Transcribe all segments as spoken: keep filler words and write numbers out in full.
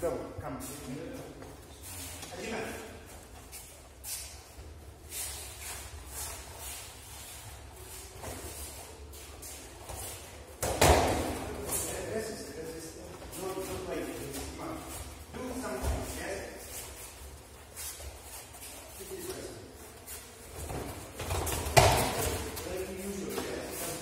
go. Come. Adina. Resist, resist. Don't, don't like this. Come on. Do something, yes? It is resist. Like usual, yes?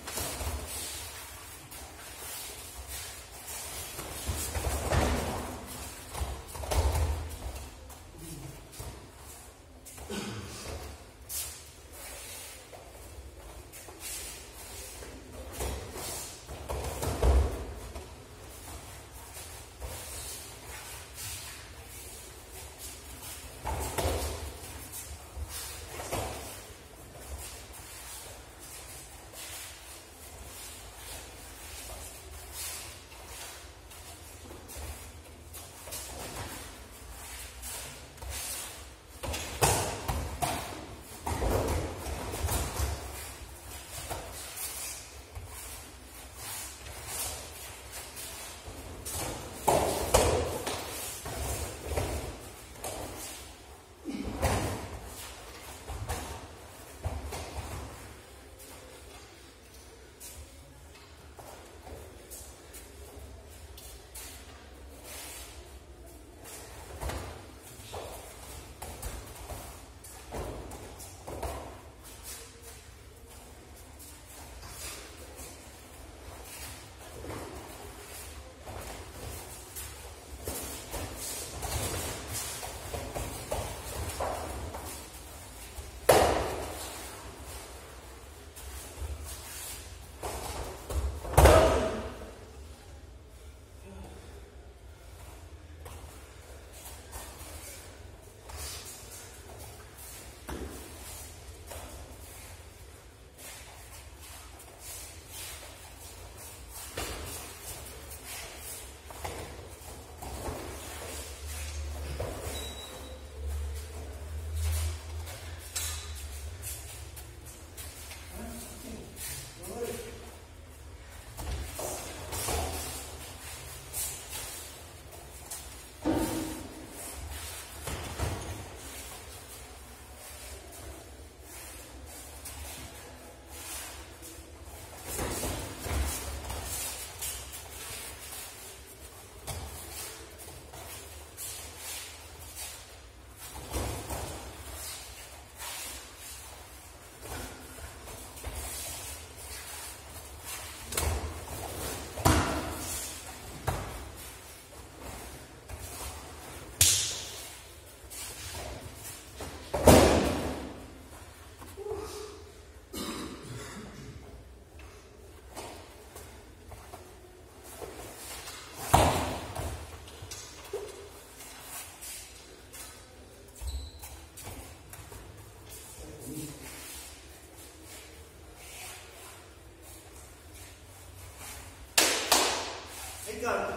Go.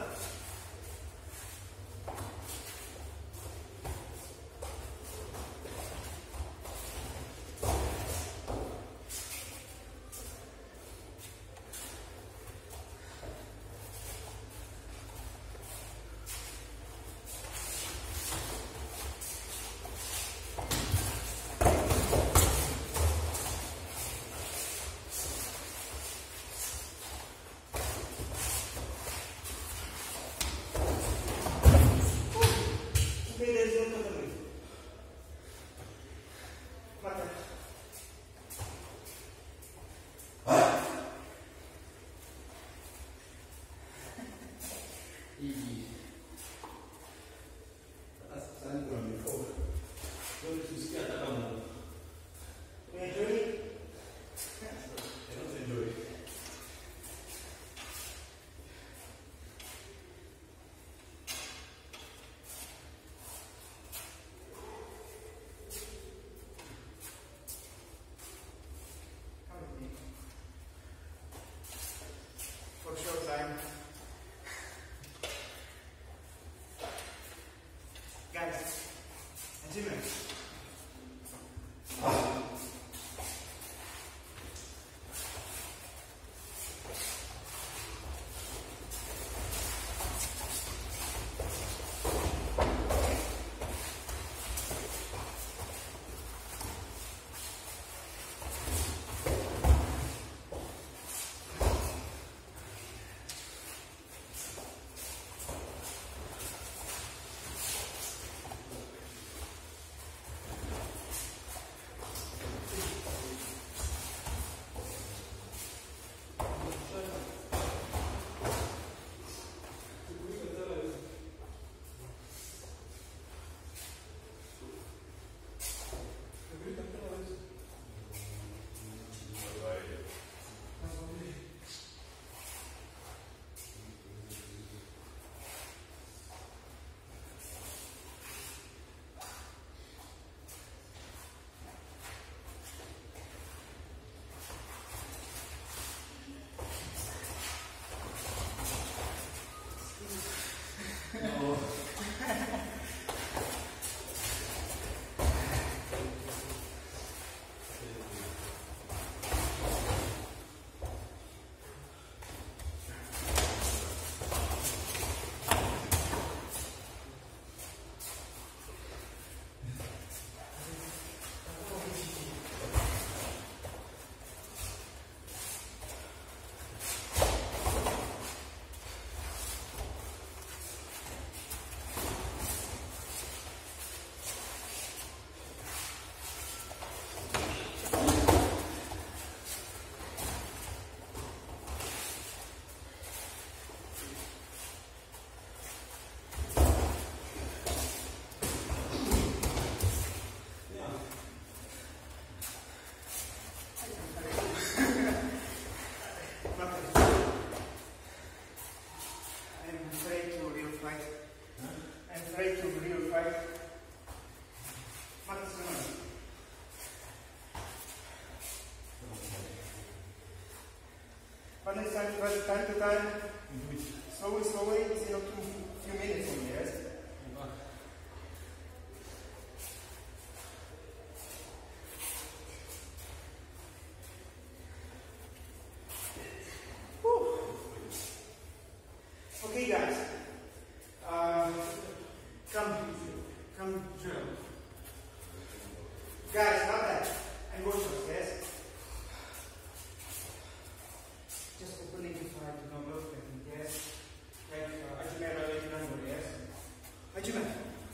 right? Maximum. But it's time, but time to time, slowly, slowly, instead of two few minutes only, yes? Whew. Okay, guys. Um, come, come, guys, not that. And go first, yes? Just opening the fire to number, yes? Like, uh, Ajumera, like number, yes? Ajumera.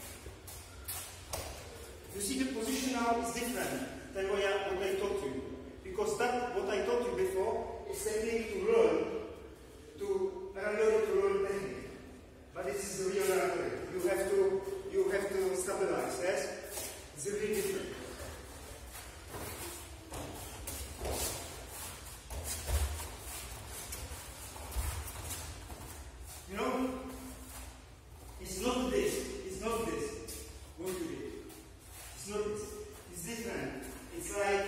You see the position now is different than what I, what I taught you. Because that, what I taught you before, is technique to learn, to randori to learn technique. But this is the real randori. You have to, you have to stabilize, yes? It's really different. You know, it's not this, it's not this, what you did. It's not this, it's different. It's like,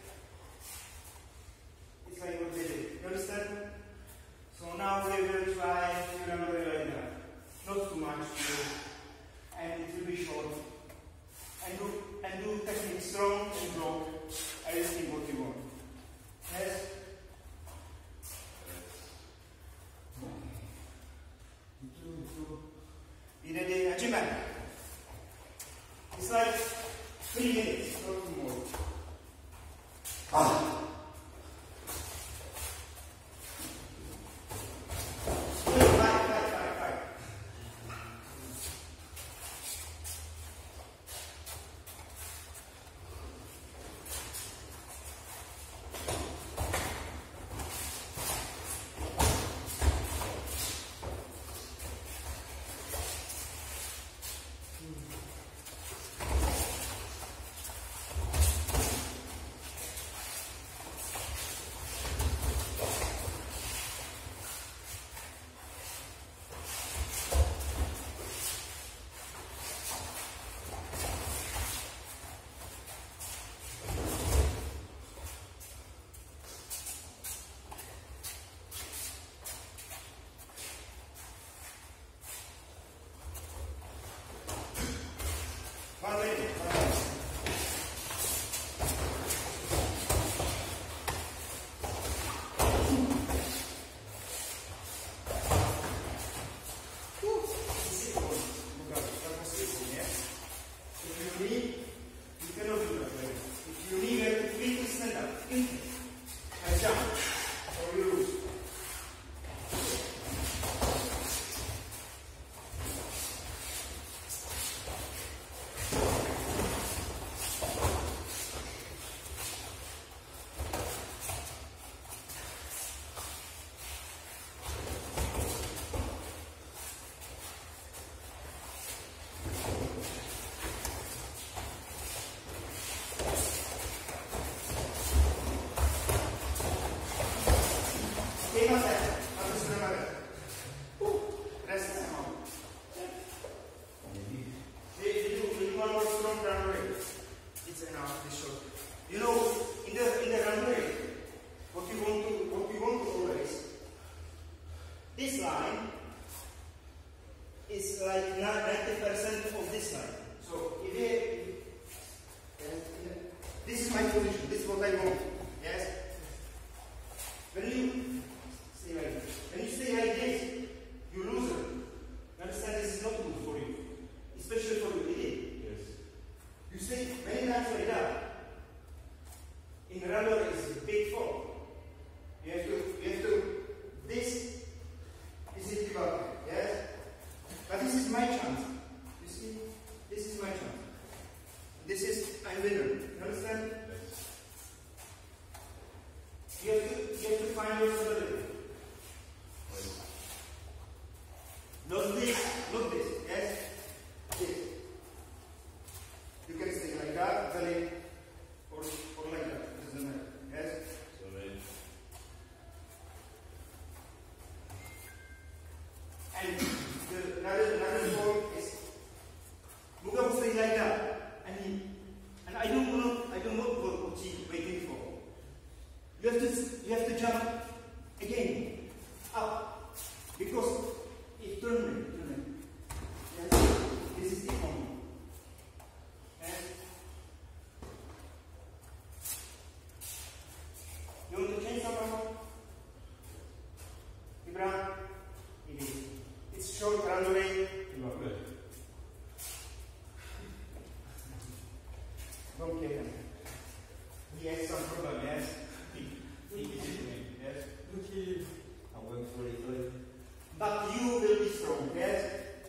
it's like what they did. You understand? So now we will try to remember like that. Not too much, and it will be short. And do, and do technique strong and block everything what you want. Yes? Be ready, Ajimel. It's like three minutes, not more. Ah. One minute, one minute. This is good. That was simple, yes? If you need, you cannot do that way. If you need, you have to quickly stand up. Quickly. And jump. Or you lose. You know, in the in the runway, what you want to what you want to always, this line is like ninety percent of this line. So if it, this is my position, this is what I want. Yes? When you stay like this, when you stay like this, you lose it. You understand this is not good for you. Especially for you. Yes. You stay many times like that. In rubber is a big fall. You have to, you have to, this is it development, yes? But this is my chance. You see, this is my chance. This is, I'm winner. You understand? Yes. You have to, you have to find your stability. Yes. Not this, not this, yes? This. You can stay like that, belly, or, or like that. Yes? So and the, another, another point is short runway. Don't kill him. He has some problem, yes? He, he is doing, yes? I'm going slowly, slowly. But you will be strong, yes?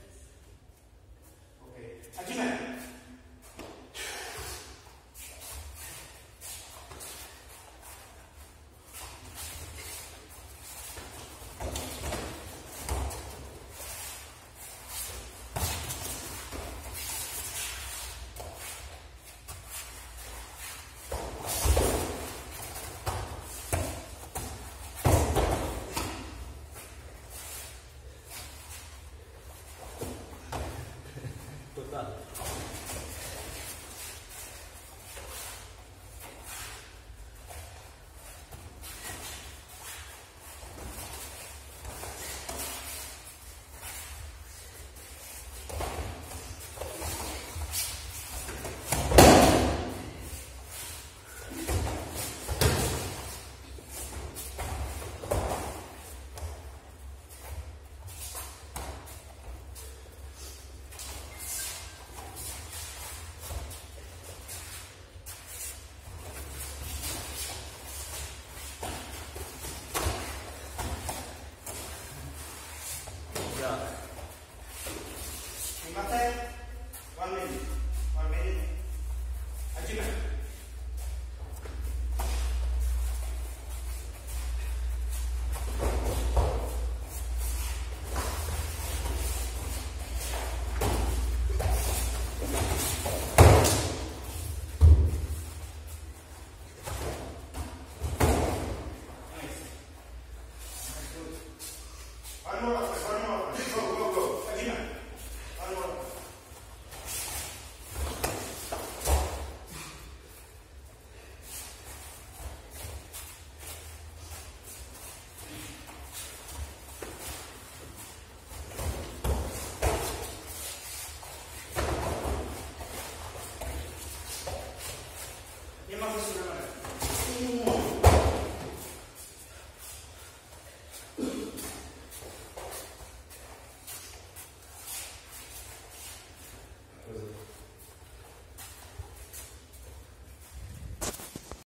Okay. Hajime. Terima kasih.